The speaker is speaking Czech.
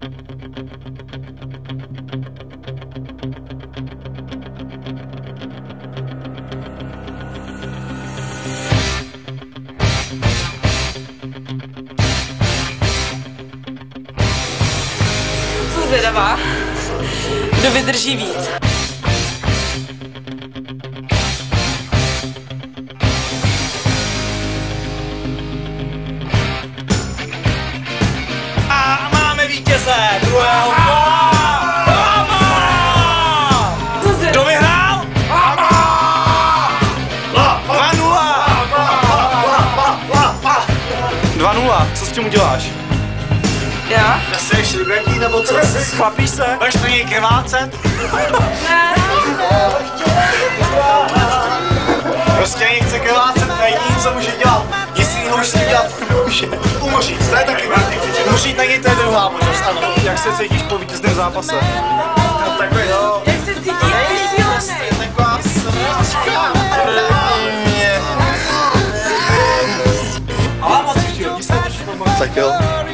Jsem zvědavá, kdo vydrží víc. A máme vítěze druhého kola! Kdo vyhrál? 2:0. Co s tím uděláš? Já? Jsi šlibrantí nebo co? Chlapíš se? Budeš to něj krvácet? Ne. Prostě nechce krvácet, to je jediný, co může dělat. Nic jiného už si dělat nemůže. Umožit, to je taky umožit, taky to je druhá možnost, ano. Jak se cítíš po vítězném zápase? No takhle jo. Jak se cítíš? Vysílenej. Taková sračka. Ale moc chtěl, nic se než pomoct. Tak jo.